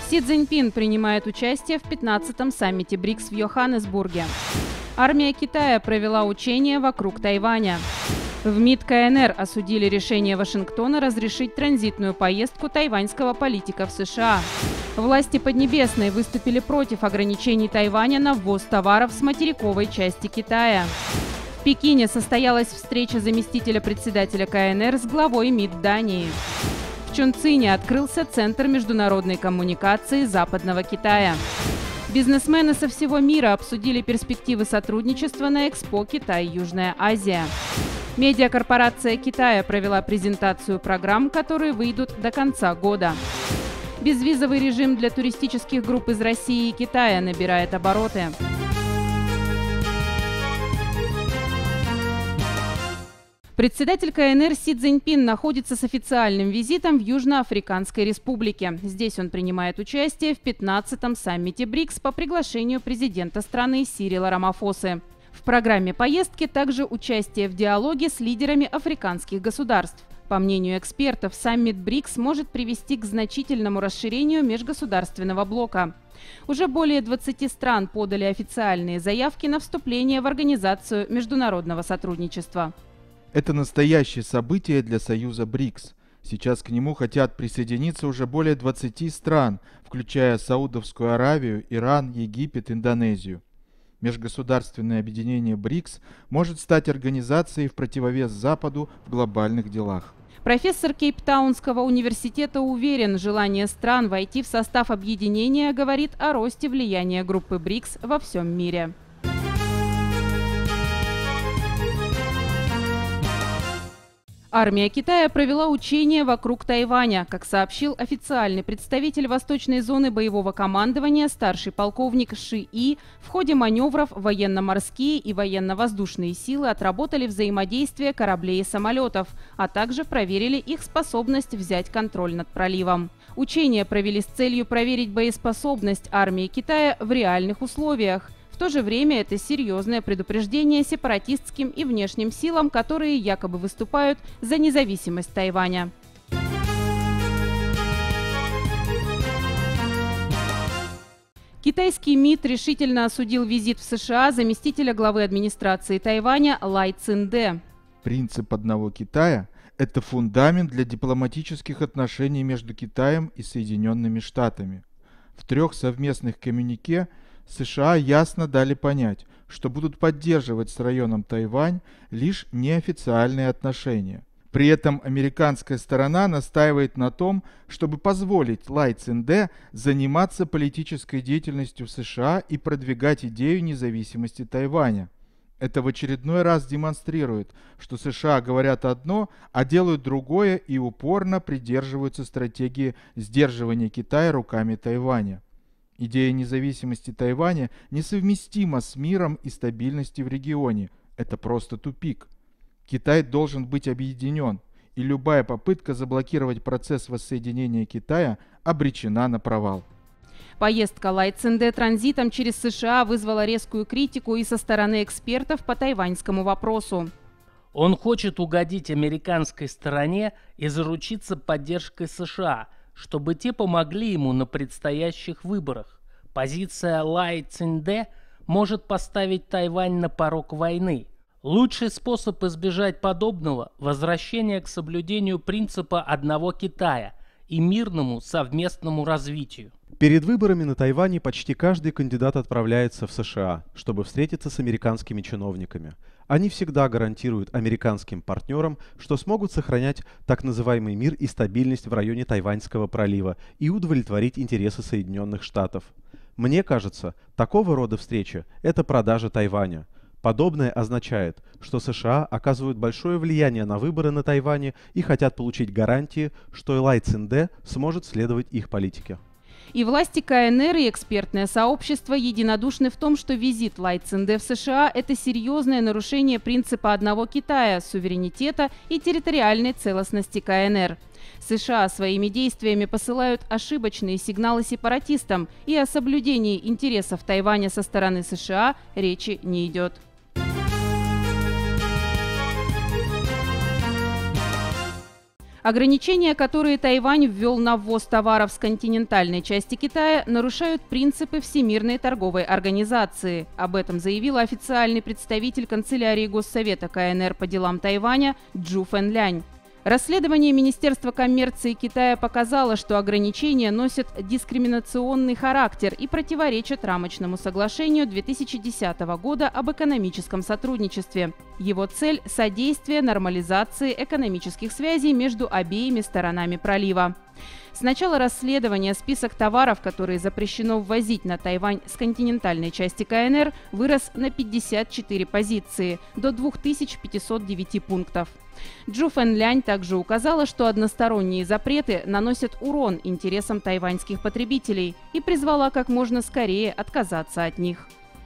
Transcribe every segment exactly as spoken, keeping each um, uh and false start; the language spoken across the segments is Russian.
Си Цзиньпин принимает участие в пятнадцатом саммите БРИКС в Йоханнесбурге. Армия Китая провела учения вокруг Тайваня. В МИД КНР осудили решение Вашингтона разрешить транзитную поездку тайваньского политика в США. Власти Поднебесной выступили против ограничений Тайваня на ввоз товаров с материковой части Китая. В Пекине состоялась встреча заместителя председателя КНР с главой МИД Дании. В Чунцине открылся Центр международной коммуникации Западного Китая. Бизнесмены со всего мира обсудили перспективы сотрудничества на Экспо «Китай-Южная Азия». Медиакорпорация Китая провела презентацию программ, которые выйдут до конца года. Безвизовый режим для туристических групп из России и Китая набирает обороты. Председатель КНР Си Цзиньпин находится с официальным визитом в Южноафриканской Республике. Здесь он принимает участие в пятнадцатом саммите БРИКС по приглашению президента страны Сирила Рамафосы. В программе поездки также участие в диалоге с лидерами африканских государств. По мнению экспертов, саммит БРИКС может привести к значительному расширению межгосударственного блока. Уже более двадцати стран подали официальные заявки на вступление в Организацию международного сотрудничества. Это настоящее событие для Союза БРИКС. Сейчас к нему хотят присоединиться уже более двадцати стран, включая Саудовскую Аравию, Иран, Египет, Индонезию. Межгосударственное объединение БРИКС может стать организацией в противовес Западу в глобальных делах. Профессор Кейптаунского университета уверен, желание стран войти в состав объединения говорит о росте влияния группы БРИКС во всем мире. Армия Китая провела учения вокруг Тайваня. Как сообщил официальный представитель восточной зоны боевого командования старший полковник Ши И, в ходе маневров военно-морские и военно-воздушные силы отработали взаимодействие кораблей и самолетов, а также проверили их способность взять контроль над проливом. Учения провели с целью проверить боеспособность армии Китая в реальных условиях. В то же время это серьезное предупреждение сепаратистским и внешним силам, которые якобы выступают за независимость Тайваня. Китайский МИД решительно осудил визит в США заместителя главы администрации Тайваня Лай Цзиньде. Принцип одного Китая – это фундамент для дипломатических отношений между Китаем и Соединенными Штатами. В трех совместных коммюнике США ясно дали понять, что будут поддерживать с районом Тайвань лишь неофициальные отношения. При этом американская сторона настаивает на том, чтобы позволить Лай Цзиньде заниматься политической деятельностью в США и продвигать идею независимости Тайваня. Это в очередной раз демонстрирует, что США говорят одно, а делают другое и упорно придерживаются стратегии сдерживания Китая руками Тайваня. Идея независимости Тайваня несовместима с миром и стабильностью в регионе. Это просто тупик. Китай должен быть объединен, и любая попытка заблокировать процесс воссоединения Китая обречена на провал. Поездка Лай Цзиньде транзитом через США вызвала резкую критику и со стороны экспертов по тайваньскому вопросу. Он хочет угодить американской стороне и заручиться поддержкой США, чтобы те помогли ему на предстоящих выборах. Позиция Лай Цзиньде может поставить Тайвань на порог войны. Лучший способ избежать подобного – возвращение к соблюдению принципа одного Китая и мирному совместному развитию. Перед выборами на Тайване почти каждый кандидат отправляется в США, чтобы встретиться с американскими чиновниками. Они всегда гарантируют американским партнерам, что смогут сохранять так называемый мир и стабильность в районе Тайваньского пролива и удовлетворить интересы Соединенных Штатов. Мне кажется, такого рода встреча – это продажа Тайваня. Подобное означает, что США оказывают большое влияние на выборы на Тайване и хотят получить гарантии, что Лай Цзиньде сможет следовать их политике. И власти КНР, и экспертное сообщество единодушны в том, что визит Лай Цзиньде в США – это серьезное нарушение принципа одного Китая, суверенитета и территориальной целостности КНР. США своими действиями посылают ошибочные сигналы сепаратистам, и о соблюдении интересов Тайваня со стороны США речи не идет. Ограничения, которые Тайвань ввел на ввоз товаров с континентальной части Китая, нарушают принципы Всемирной торговой организации. Об этом заявила официальный представитель канцелярии Госсовета КНР по делам Тайваня Чжу Фэнлянь. Расследование Министерства коммерции Китая показало, что ограничения носят дискриминационный характер и противоречат рамочному соглашению две тысячи десятого года об экономическом сотрудничестве. Его цель – содействие нормализации экономических связей между обеими сторонами пролива. С начала расследования список товаров, которые запрещено ввозить на Тайвань с континентальной части КНР, вырос на пятьдесят четыре позиции, до двух тысяч пятисот девяти пунктов. Чжу Фэнлянь также указала, что односторонние запреты наносят урон интересам тайваньских потребителей и призвала как можно скорее отказаться от них.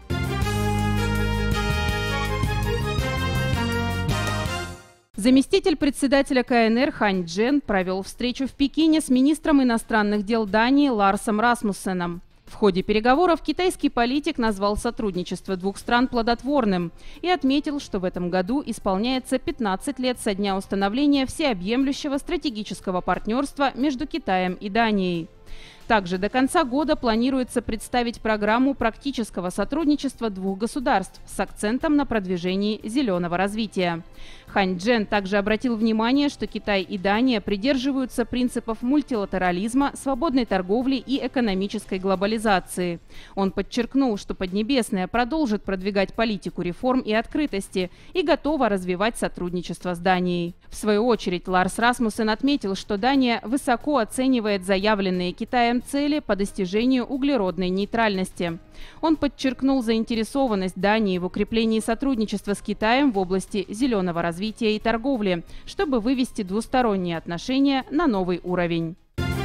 Заместитель председателя КНР Хань Чжэн провел встречу в Пекине с министром иностранных дел Дании Ларсом Расмуссеном. В ходе переговоров китайский политик назвал сотрудничество двух стран плодотворным и отметил, что в этом году исполняется пятнадцать лет со дня установления всеобъемлющего стратегического партнерства между Китаем и Данией. Также до конца года планируется представить программу практического сотрудничества двух государств с акцентом на продвижении зеленого развития. Хань Чжэн также обратил внимание, что Китай и Дания придерживаются принципов мультилатерализма, свободной торговли и экономической глобализации. Он подчеркнул, что Поднебесная продолжит продвигать политику реформ и открытости и готова развивать сотрудничество с Данией. В свою очередь Ларс Расмуссен отметил, что Дания высоко оценивает заявленные Китаем цели по достижению углеродной нейтральности. Он подчеркнул заинтересованность Дании в укреплении сотрудничества с Китаем в области зеленого развития и торговли, чтобы вывести двусторонние отношения на новый уровень.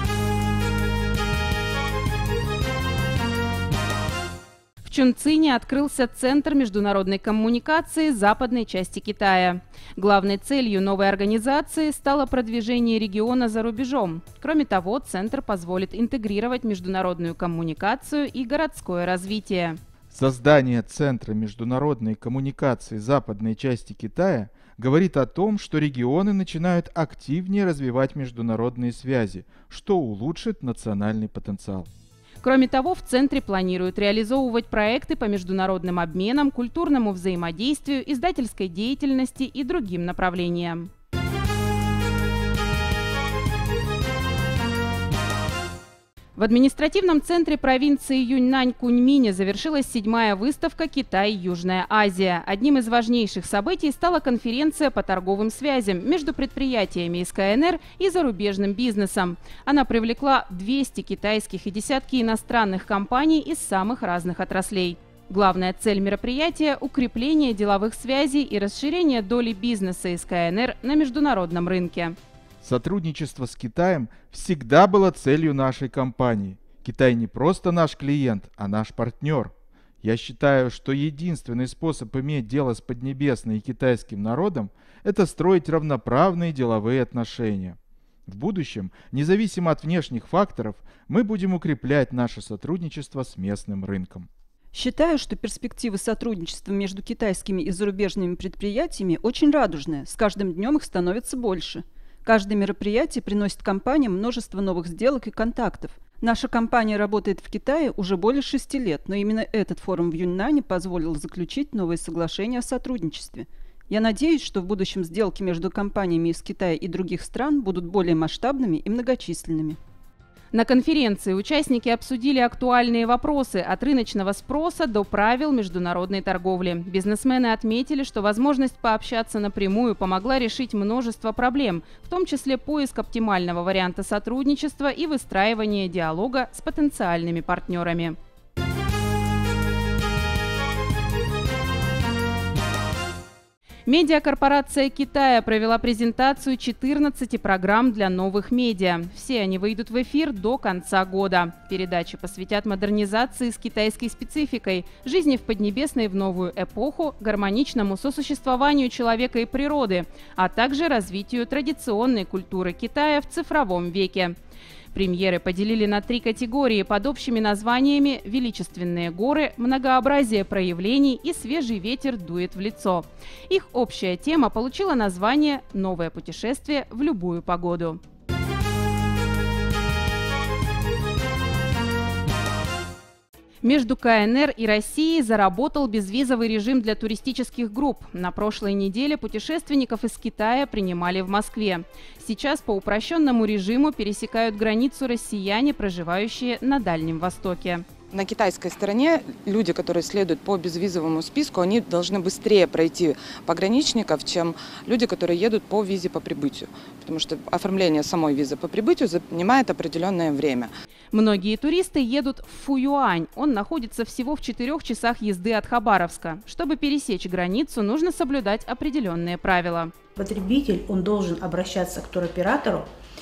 В Чунцине открылся Центр международной коммуникации западной части Китая. Главной целью новой организации стало продвижение региона за рубежом. Кроме того, Центр позволит интегрировать международную коммуникацию и городское развитие. Создание Центра международной коммуникации западной части Китая говорит о том, что регионы начинают активнее развивать международные связи, что улучшит национальный потенциал. Кроме того, в Центре планируют реализовывать проекты по международным обменам, культурному взаимодействию, издательской деятельности и другим направлениям. В административном центре провинции Юньнань-Куньмине завершилась седьмая выставка «Китай-Южная Азия». Одним из важнейших событий стала конференция по торговым связям между предприятиями из КНР и зарубежным бизнесом. Она привлекла двести китайских и десятки иностранных компаний из самых разных отраслей. Главная цель мероприятия – укрепление деловых связей и расширение доли бизнеса из КНР на международном рынке. Сотрудничество с Китаем всегда было целью нашей компании. Китай не просто наш клиент, а наш партнер. Я считаю, что единственный способ иметь дело с Поднебесной и китайским народом – это строить равноправные деловые отношения. В будущем, независимо от внешних факторов, мы будем укреплять наше сотрудничество с местным рынком. Считаю, что перспективы сотрудничества между китайскими и зарубежными предприятиями очень радужные. С каждым днем их становится больше. Каждое мероприятие приносит компаниям множество новых сделок и контактов. Наша компания работает в Китае уже более шести лет, но именно этот форум в Юньнане позволил заключить новые соглашения о сотрудничестве. Я надеюсь, что в будущем сделки между компаниями из Китая и других стран будут более масштабными и многочисленными. На конференции участники обсудили актуальные вопросы от рыночного спроса до правил международной торговли. Бизнесмены отметили, что возможность пообщаться напрямую помогла решить множество проблем, в том числе поиск оптимального варианта сотрудничества и выстраивание диалога с потенциальными партнерами. Медиакорпорация Китая провела презентацию четырнадцати программ для новых медиа. Все они выйдут в эфир до конца года. Передачи посвятят модернизации с китайской спецификой, жизни в Поднебесной в новую эпоху, гармоничному сосуществованию человека и природы, а также развитию традиционной культуры Китая в цифровом веке. премьеры поделили на три категории под общими названиями «Величественные горы», «Многообразие проявлений» и «Свежий ветер дует в лицо». Их общая тема получила название «Новое путешествие в любую погоду». Между ка эн эр и Россией заработал безвизовый режим для туристических групп. На прошлой неделе путешественников из Китая принимали в Москве. Сейчас по упрощенному режиму пересекают границу россияне, проживающие на Дальнем Востоке. На китайской стороне люди, которые следуют по безвизовому списку, они должны быстрее пройти пограничников, чем люди, которые едут по визе по прибытию. Потому что оформление самой визы по прибытию занимает определенное время. Многие туристы едут в Фуюань. Он находится всего в четырех часах езды от Хабаровска. Чтобы пересечь границу, нужно соблюдать определенные правила. Потребитель, он должен обращаться к туроператору,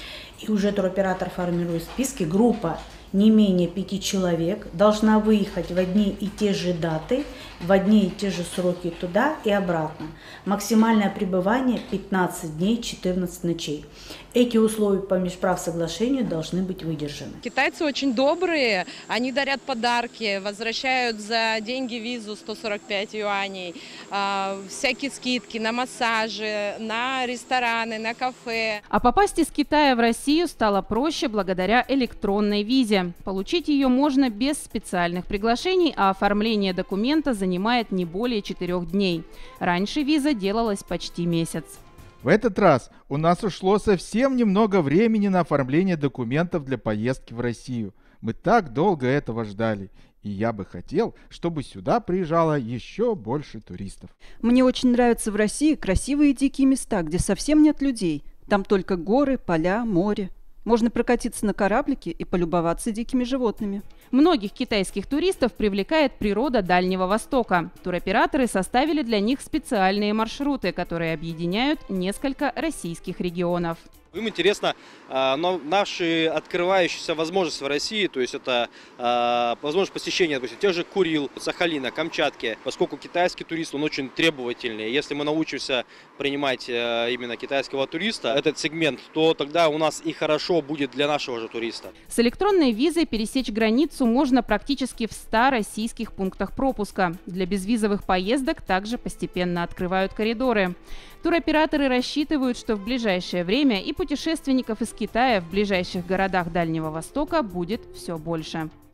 и уже туроператор формирует списки. Группа не менее пяти человек должна выехать в одни и те же даты, в одни и те же сроки туда и обратно. Максимальное пребывание пятнадцать дней, четырнадцать ночей. Эти условия по межправсоглашению должны быть выдержаны. Китайцы очень добрые, они дарят подарки, возвращают за деньги визу сто сорок пять юаней, э, всякие скидки на массажи, на рестораны, на кафе. А попасть из Китая в Россию стало проще благодаря электронной визе. Получить ее можно без специальных приглашений, а оформление документа занимает не более четырех дней. Раньше виза делалась почти месяц. В этот раз у нас ушло совсем немного времени на оформление документов для поездки в Россию. Мы так долго этого ждали. И я бы хотел, чтобы сюда приезжало еще больше туристов. Мне очень нравятся в России красивые дикие места, где совсем нет людей. Там только горы, поля, море. Можно прокатиться на кораблике и полюбоваться дикими животными. Многих китайских туристов привлекает природа Дальнего Востока. Туроператоры составили для них специальные маршруты, которые объединяют несколько российских регионов. Им интересно э, но наши открывающиеся возможности в России, то есть это э, возможность посещения, допустим, тех же Курил, Сахалина, Камчатки, поскольку китайский турист, он очень требовательный. Если мы научимся принимать э, именно китайского туриста, этот сегмент, то тогда у нас и хорошо будет для нашего же туриста. С электронной визой пересечь границу можно практически в ста российских пунктах пропуска. Для безвизовых поездок также постепенно открывают коридоры. Туроператоры рассчитывают, что в ближайшее время и путешественников из Китая в ближайших городах Дальнего Востока будет все больше.